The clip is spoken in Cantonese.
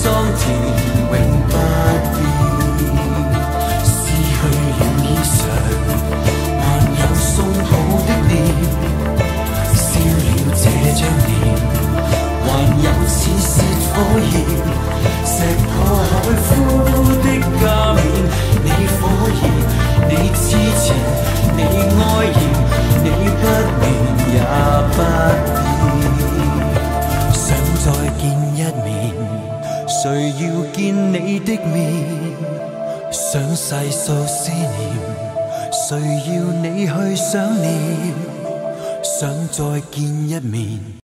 桑田永不變。失去了衣裳，還有送好的臉，燒了這張臉，還有似泄火焰。石破海枯的加冕，你火熱，你痴纏，你哀嫌，你不明也不變。想再見一面，誰要見你的面？想細數思念，誰要你去想念？想再見一面。